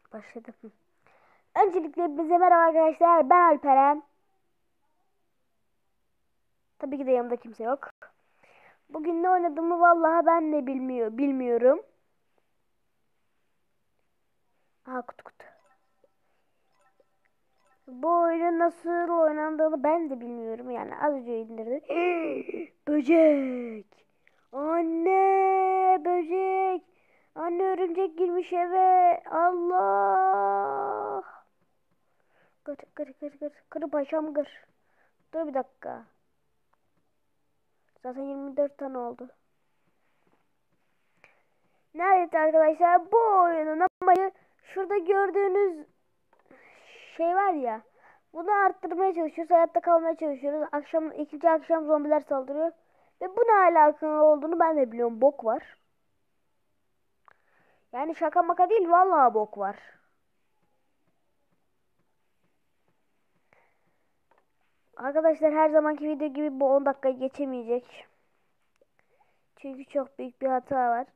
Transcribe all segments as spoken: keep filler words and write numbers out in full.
Başladım. Öncelikle hepinize merhaba arkadaşlar. Ben Alperen. Tabii ki de yanımda kimse yok. Bugün ne oynadığımı vallahi ben de bilmiyor, bilmiyorum. Aha, kutu kutu. Bu oyunun nasıl oynandığını ben de bilmiyorum. Yani az önce indirdim. Böcek. Anne, böcek. Anne, örümcek girmiş eve. Allah. Kır kır kır kır. Kır paşam kır. Dur bir dakika. Zaten yirmi dört tane oldu. Nerede arkadaşlar? Bu oyunun amacı şurada gördüğünüz şey var ya. Bunu arttırmaya çalışıyoruz. Hayatta kalmaya çalışıyoruz. Akşam, ikinci akşam zombiler saldırıyor. Ve bu ne alakalı olduğunu ben de biliyorum. Bok var. Yani şaka maka değil. Vallahi bok var. Arkadaşlar her zamanki video gibi bu on dakikayı geçemeyecek. Çünkü çok büyük bir hata var.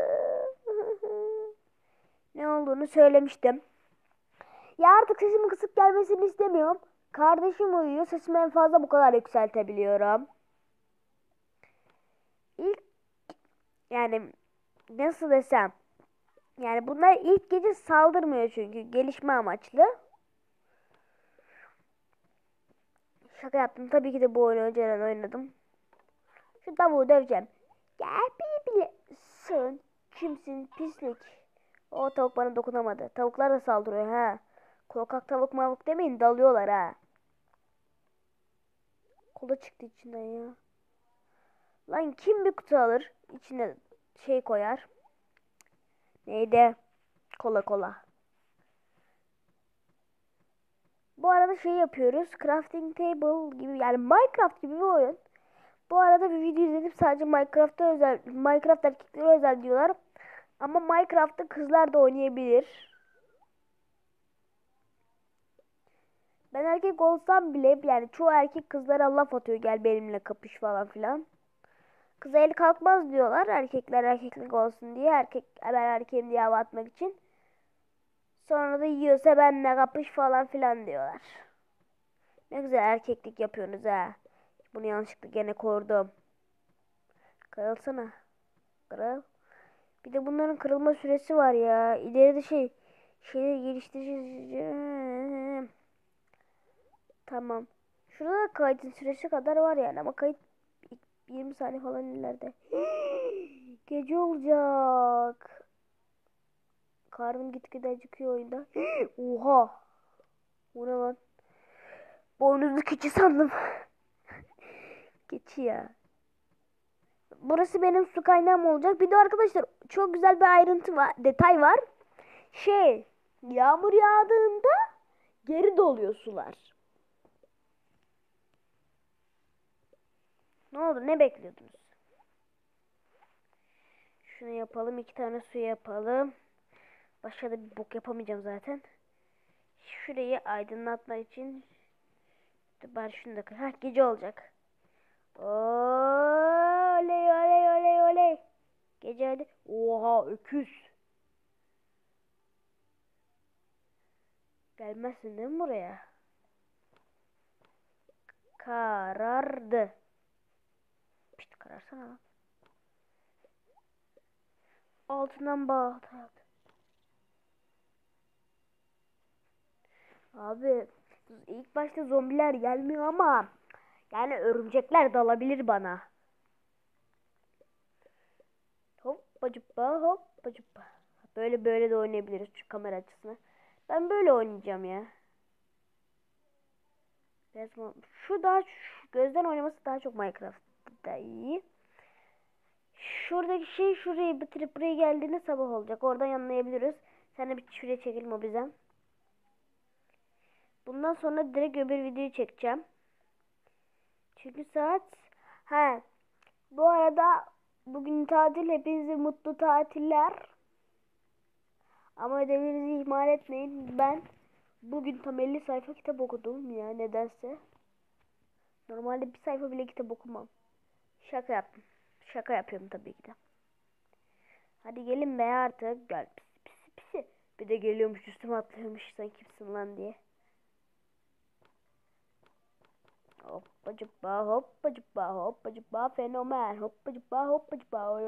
Ne olduğunu söylemiştim. Ya artık sesimin kısık gelmesini istemiyorum. Kardeşim uyuyor. Sesimi en fazla bu kadar yükseltebiliyorum. İlk yani nasıl desem. Yani bunlar ilk gece saldırmıyor çünkü. Gelişme amaçlı. Şaka yaptım. Tabii ki de bu oyunu önceden oynadım. Şu tavuğu döveceğim. Gel bile sen kimsin pislik. O tavuk bana dokunamadı. Tavuklar da saldırıyor ha. Korkak tavuk mavuk demeyin, dalıyorlar ha. Kola çıktı içinden ya. Lan kim bir kutu alır, içine şey koyar. Neydi? Kola kola. Bu arada şey yapıyoruz. Crafting table gibi, yani Minecraft gibi bir oyun. Bu arada bir video izledim, sadece Minecraft'ta özel, Minecraft erkeklere özel diyorlar. Ama Minecraft'ta kızlar da oynayabilir. Ben erkek olsam bile yani çoğu erkek kızlara laf atıyor, gel benimle kapış falan filan. Kıza el kalkmaz diyorlar, erkekler erkeklik olsun diye, erkek ben erkeğim diye hava atmak için. Sonra da yiyorsa benimle kapış falan filan diyorlar. Ne güzel erkeklik yapıyorsunuz ha. Bunu yanlışlıkla gene kordum. Kırılsana. Kırıl. Bir de bunların kırılma süresi var ya. İleride şey şeyleri geliştireceğiz. Tamam. Şurada da kaydın süresi kadar var yani, ama kayıt yirmi saniye falan ileride. Gece olacak. Karnım gitgide acıkıyor oyunda. Oha. Bu ne lan? Boynuzlu keçi sandım. Keçi ya. Burası benim su kaynağım olacak. Bir de arkadaşlar çok güzel bir ayrıntı var, detay var. Şey, yağmur yağdığında geri doluyor sular. Ne oldu? Ne bekliyordunuz? Şunu yapalım. iki tane su yapalım. Başka da bir bok yapamayacağım zaten. Şurayı aydınlatmak için bari şunu da kır. Heh, gece olacak. Oley oley oley oley. Gece hadi. Oha, öküz. Gelmezsin değil mi buraya? Karardı. İşte kararsana lan. Altından bağ. Abi ilk başta zombiler gelmiyor ama yani örümcekler dalabilir bana. Hoppa cuppa hoppa cuppa. Böyle böyle de oynayabiliriz şu kamera açısını. Ben böyle oynayacağım ya. Resmen şu daha şu gözden oynaması daha çok Minecraft'ta iyi. Şuradaki şey şurayı bitirip buraya geldiğinde sabah olacak. Oradan yanlayabiliriz. Sen de bir şuraya çekelim o bize. Bundan sonra direkt öbür videoyu çekeceğim. Çünkü saat ha bu arada bugün tatil, hepinize mutlu tatiller. Ama ödevlerinizi ihmal etmeyin. Ben bugün tam elli sayfa kitap okudum ya, nedense. Normalde bir sayfa bile kitap okumam. Şaka yaptım. Şaka yapıyorum tabii ki de. Hadi gelin be artık. Gel pisi pisi pisi. Bir de geliyormuş üstüme atlıyormuş sen kimsin lan diye. Hoppacıpa hoppacıpa hoppacıpa fenomen hoppacıpa hoppacıpa.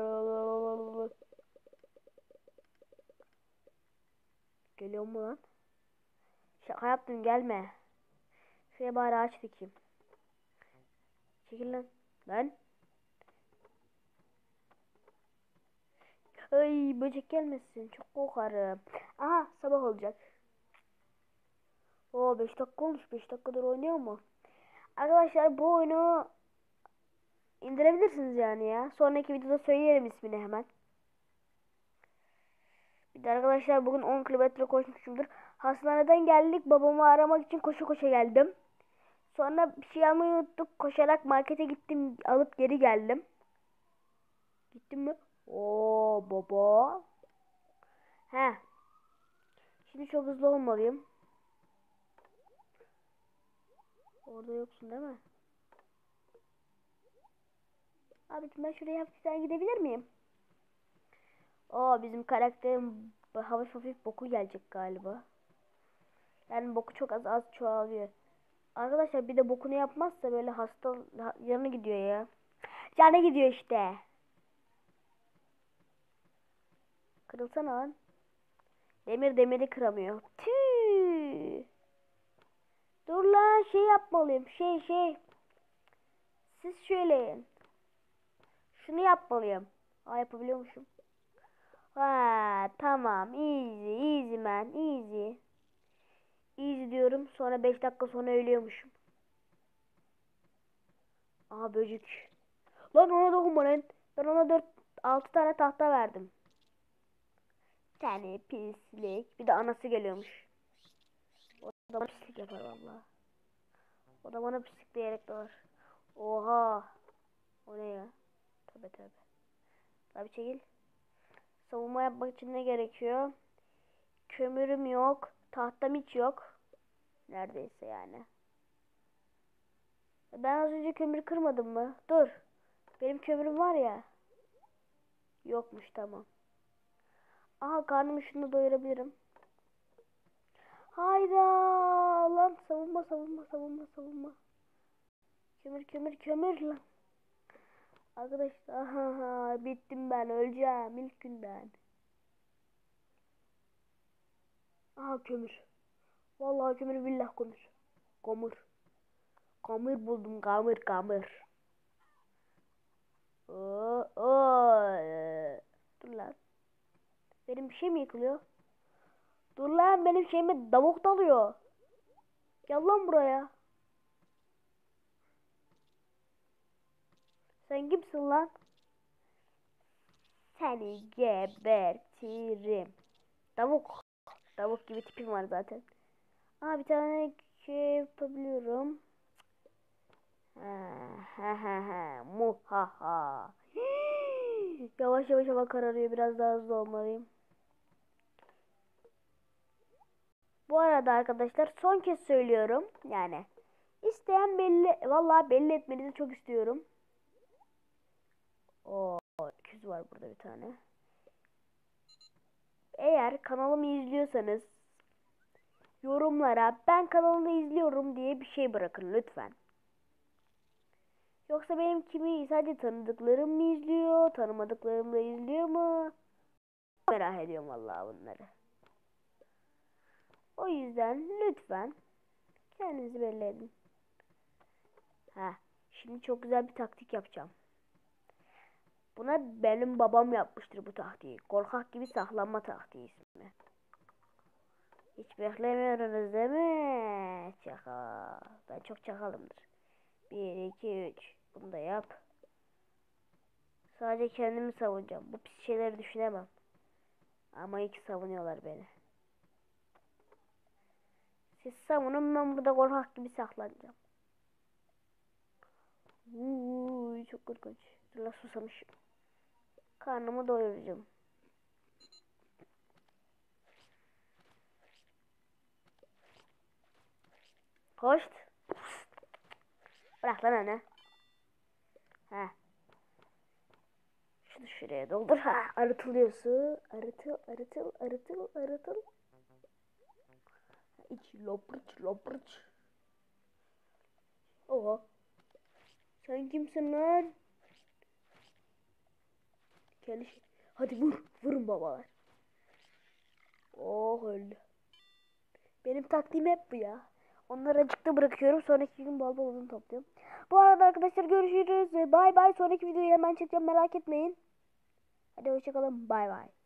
Geliyor mu lan? Şaka yaptım gelme. Şuraya bari ağaç dikeyim. Çekil lan. Lan. Ay böcek gelmesin. Çok korkarım. Aha sabah olacak. Oo beş dakika olmuş. beş dakikadır oynuyor mu? Arkadaşlar bu oyunu indirebilirsiniz yani ya. Sonraki videoda söylerim ismini hemen. Bir de arkadaşlar bugün on kilometre koşmuşumdur. Hastaneden geldik. Babamı aramak için koşu koşa geldim. Sonra bir şey almayı unuttuk. Koşarak markete gittim. Alıp geri geldim. Gittim mi? Oo baba. He. Şimdi çok hızlı olmalıyım. Orada yoksun değil mi? Abiciğim ben şuraya hafiften gidebilir miyim? Oo bizim karakterin hafif hafif boku gelecek galiba. Yani boku çok az az çoğalıyor. Arkadaşlar bir de bokunu yapmazsa böyle hasta yanı gidiyor ya. Canı gidiyor işte. Kırılsana lan. Demir demiri kıramıyor. Tüh. Dur lan şey yapmalıyım. Şey şey. Siz söyleyin. Şunu yapmalıyım. Aa yapabiliyormuşum. Ha tamam. Easy easy man easy. Easy diyorum. Sonra beş dakika sonra ölüyormuşum. Aha böcek. Lan ona dokunma lan. Ben ona dört altı tane tahta verdim. Seni pislik. Bir de anası geliyormuş. O da bana pislik yapar valla. O da bana pislik diyerek doğar. Oha. O ne ya? Tövbe tövbe. Tabi çekil. Savunma yapmak için ne gerekiyor? Kömürüm yok. Tahtam hiç yok. Neredeyse yani. Ben az önce kömür kırmadım mı? Dur. Benim kömürüm var ya. Yokmuş tamam. Aha karnımı şunu doyurabilirim. Hayda lan savunma savunma savunma savunma. Kömür kömür kömür lan. Arkadaşlar aha, bittim ben öleceğim ilk günden. Aha kömür. Vallahi kömür billah kömür. Kömür. Kömür buldum kömür kömür. Oo, oo. Dur lan. Benim bir şey mi yıkılıyor? Dur lan benim şeyime tavuk dalıyor. Gel lan buraya. Sen kimsin lan? Seni gebertirim. Tavuk. Tavuk gibi tipim var zaten. Aa bir tane şey yapabiliyorum. Ha ha ha ha. Muhaha. Yavaş yavaş hava kararıyor. Biraz daha hızlı olmalıyım. Bu arada arkadaşlar son kez söylüyorum. Yani isteyen belli. Vallahi belli etmenizi çok istiyorum. Oo, öküz var burada bir tane. Eğer kanalımı izliyorsanız yorumlara ben kanalını izliyorum diye bir şey bırakın lütfen. Yoksa benim kimi sadece tanıdıklarım mı izliyor, tanımadıklarım da izliyor mu? Merak ediyorum vallahi bunları. O yüzden lütfen kendinizi belli edin. Ha, şimdi çok güzel bir taktik yapacağım. Buna benim babam yapmıştır bu taktiği. Korkak gibi saklanma taktiği ismi. Hiç beklemiyorsunuz değil mi? Çakal. Ben çok çakalımdır. Bir, iki, üç. Bunu da yap. Sadece kendimi savunacağım. Bu pis şeyleri düşünemem. Ama iyi ki savunuyorlar beni. Siz savunun ben burada korkak gibi saklanacağım. Uuu çok korkunç. Dur la susamışım. Karnımı doyuracağım. Hoşt. Bırak lan anne. Ha. Şunu şuraya doldur. Ha. Arıtılıyor su. Arıtıl, arıtıl, arıtıl, arıtıl. iç loprıç loprıç. Oha. Sen kimsin lan? Geliş. Hadi vur. Vurun babalar. Oh öldü. Benim taktiğim hep bu ya. Onları açıkta bırakıyorum. Sonraki gün bol bol odun topluyorum. Bu arada arkadaşlar görüşürüz. Bay bay. Sonraki videoyu hemen çekeceğim. Merak etmeyin. Hadi hoşçakalın. Bay bay.